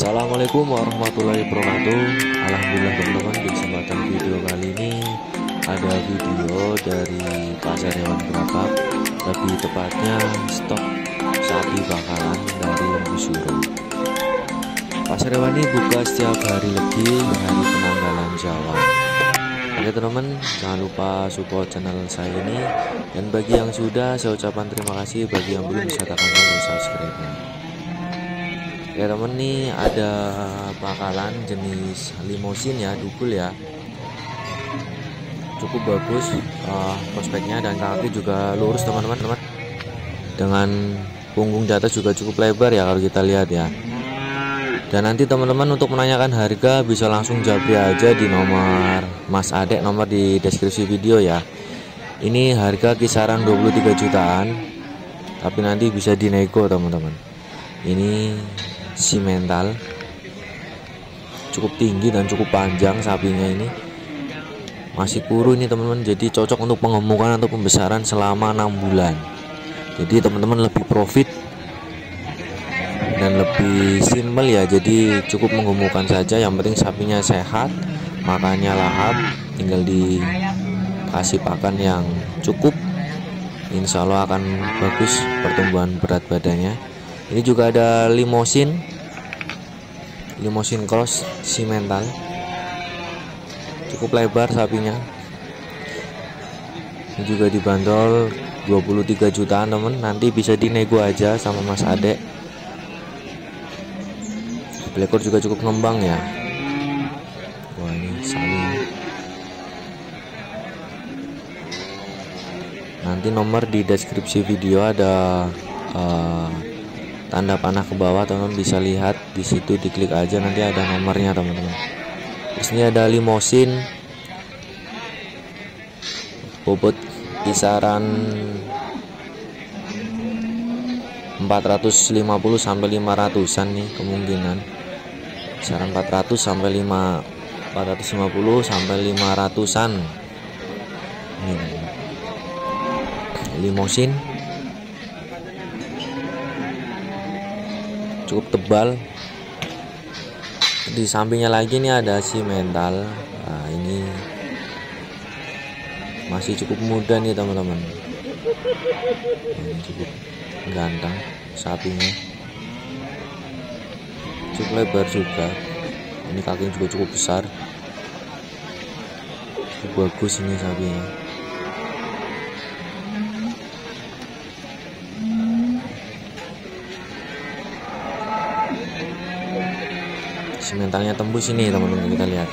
Assalamualaikum warahmatullahi wabarakatuh. Alhamdulillah teman-teman, di kesempatan video kali ini ada video dari pasar hewan Gerapak, lebih tepatnya stok sapi bakalan dari Lembu Suro. Pasar hewan ini buka setiap hari Legi, hari penanggalan Jawa. Oke teman-teman, jangan lupa support channel saya ini, dan bagi yang sudah, saya ucapkan terima kasih. Bagi yang belum, bisa tekan tombol subscribe-nya. Ya teman, nih ada bakalan jenis limosin ya, dugul ya, cukup bagus prospeknya, dan kaki juga lurus teman-teman, dengan punggung di atas juga cukup lebar ya kalau kita lihat ya. Dan nanti teman-teman untuk menanyakan harga bisa langsung japri aja di nomor Mas Adek, nomor di deskripsi video ya. Ini harga kisaran 23 jutaan, tapi nanti bisa dinego teman-teman. Ini simental, cukup tinggi dan cukup panjang sapinya, ini masih kuru ini teman-teman, jadi cocok untuk pengemukan atau pembesaran selama 6 bulan. Jadi teman-teman lebih profit dan lebih simple ya, jadi cukup menggemukkan saja, yang penting sapinya sehat, makannya lahap, tinggal dikasih pakan yang cukup, insya Allah akan bagus pertumbuhan berat badannya. Ini juga ada limosin cross simental, cukup lebar sapinya. Ini juga dibanderol 23 jutaan temen, nanti bisa dinego aja sama Mas Adek. Black cord juga cukup ngembang ya. Wah, ini sapi. Nanti nomor di deskripsi video ada tanda panah ke bawah, teman-teman bisa lihat di situ, diklik aja nanti ada nomornya teman-teman. Di sini ada limosin, bobot kisaran 450 sampai 500-an nih kemungkinan. Kisaran 400 sampai 450 sampai 500-an. Ini limosin, cukup tebal. Di sampingnya lagi nih ada simental. Nah, ini masih cukup muda nih teman-teman, cukup ganteng sapinya, cukup lebar juga. Ini kakinya juga cukup besar, cukup bagus ini sapinya. Simentalnya tembus ini teman-teman, kita lihat.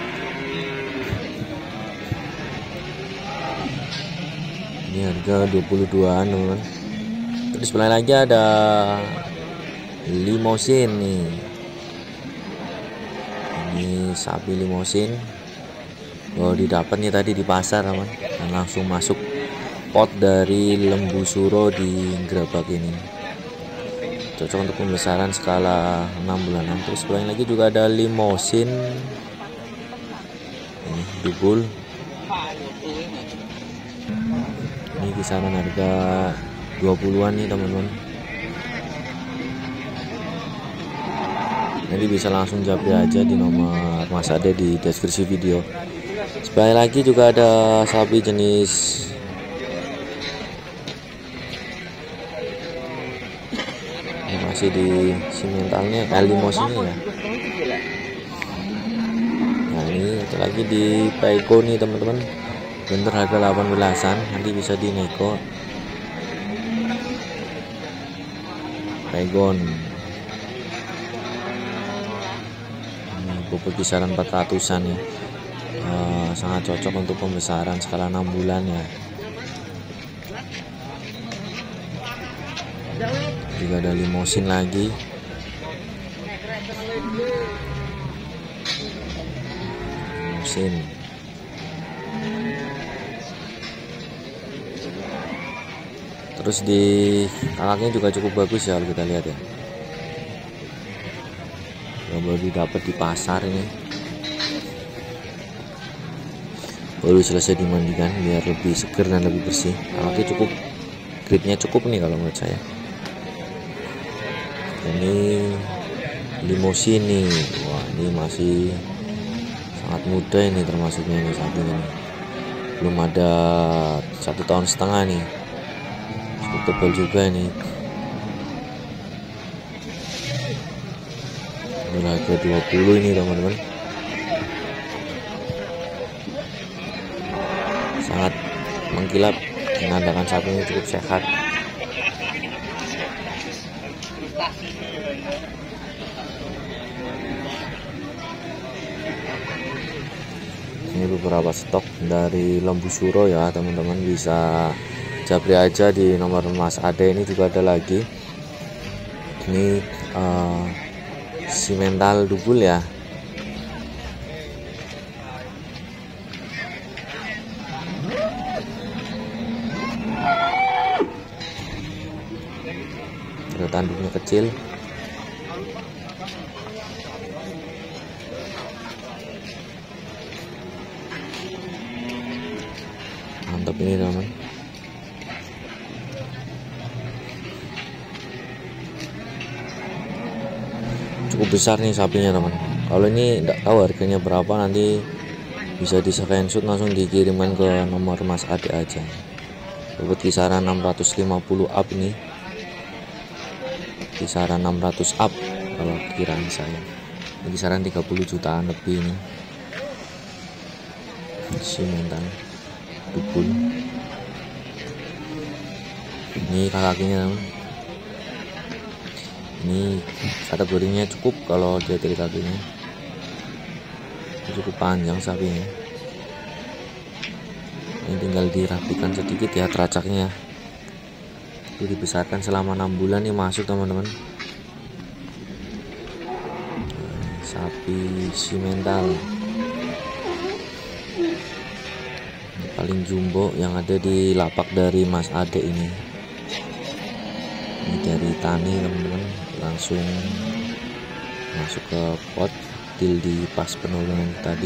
Ini harga 22-an teman-teman. Terus sebelah lagi ada limosin nih. Ini sapi limosin. Oh, didapat nih tadi di pasar teman, dan langsung masuk pot dari Lembu Suro di Gerapak ini. Cocok untuk pembesaran skala 6 bulanan. Terus sebelah lagi juga ada limosin. Ini dugul. Ini kisaran harga 20-an nih teman-teman. Jadi bisa langsung japri aja di nomor Mas Ade di deskripsi video. Sebelah lagi juga ada sapi jenis masih di simentalnya, limosinnya ya. Nah, ini itu lagi di Pego nih teman-teman, bener harga 18-an, nanti bisa dinego. Pegon ini bobot kisaran 400-an ya. Sangat cocok untuk pembesaran skala 6 bulan ya. Juga ada limosin lagi. Limosin. Terus di kakaknya juga cukup bagus ya kalau kita lihat ya. Baru didapat di pasar ini. Baru selesai dimandikan biar lebih seger dan lebih bersih. Kakaknya cukup, grade-nya cukup nih kalau menurut saya. Ini limousine nih. Wah, ini masih sangat muda ini termasuknya ini sapi ini. Belum ada 1,5 tahun nih. Cukup tebal juga ini. Ini harga 20 ini teman-teman. Sangat mengkilap, menandakan sapi ini cukup sehat. Ini beberapa stok dari Lembu Suro ya teman-teman, bisa japri aja di nomor Mas Ade. Ini juga ada lagi, ini simental dubul ya. Ada tanduknya kecil. Mantap ini teman. Cukup besar nih sapinya teman. Kalau ini enggak tahu harganya berapa, nanti bisa di screenshot langsung dikirimkan ke nomor Mas Ade aja. Dapat kisaran 650 up nih. Kisaran 600 up kalau kiraan saya. Ini kisaran 30 jutaan lebih ini. Simental dubul. Ini kakinya teman. Ini kategorinya cukup kalau dia dari kakinya. Cukup panjang sapinya. Ini tinggal dirapikan sedikit ya teracaknya. Itu dibesarkan selama 6 bulan nih masuk teman-teman. Sapi simental paling jumbo yang ada di lapak dari Mas Ade ini. Ini dari tani teman-teman, langsung masuk ke pot, deal di pas penurunan tadi.